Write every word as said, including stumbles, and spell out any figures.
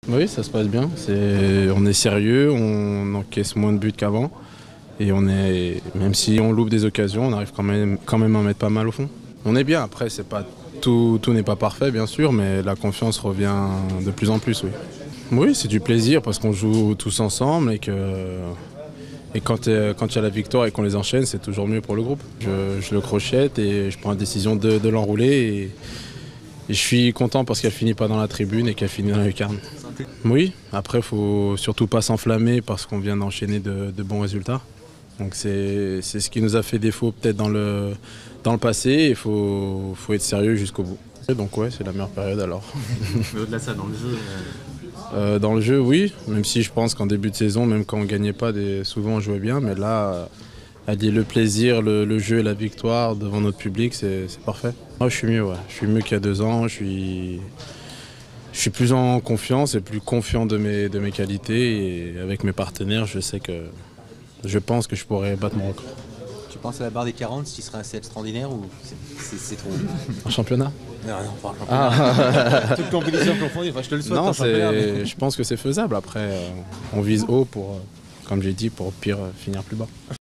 Oui, ça se passe bien. C'est, on est sérieux, on encaisse moins de buts qu'avant. Et on est, même si on loupe des occasions, on arrive quand même, quand même à en mettre pas mal au fond. On est bien, après, c'est pas, tout, tout n'est pas parfait, bien sûr, mais la confiance revient de plus en plus, oui. Oui, c'est du plaisir parce qu'on joue tous ensemble et que et quand il quand y a la victoire et qu'on les enchaîne, c'est toujours mieux pour le groupe. Je, je le crochette et je prends la décision de, de l'enrouler. Et, et je suis content parce qu'elle finit pas dans la tribune et qu'elle finit dans la lucarne. Oui, après, il faut surtout pas s'enflammer parce qu'on vient d'enchaîner de, de bons résultats. Donc c'est ce qui nous a fait défaut peut-être dans le, dans le passé. Il faut, faut être sérieux jusqu'au bout. Donc ouais, c'est la meilleure période alors. Mais au-delà de ça, dans le jeu euh... euh, Dans le jeu, oui. Même si je pense qu'en début de saison, même quand on ne gagnait pas, des, souvent on jouait bien. Mais là, allier le plaisir, le, le jeu et la victoire devant notre public, c'est parfait. Moi, je suis mieux, ouais. Je suis mieux qu'il y a deux ans. Je suis, je suis plus en confiance et plus confiant de mes, de mes qualités. Et avec mes partenaires, je sais que je pense que je pourrais battre mon record. Tu penses à la barre des quarante, ce qui serait assez extraordinaire ou c'est trop? En championnat? Non, non, pas en championnat. Ah. Toute compétition confondue, enfin, je te le souhaite. Non, en championnat, mais... je pense que c'est faisable. Après, euh, on vise haut pour, euh, comme j'ai dit, pour au pire euh, finir plus bas.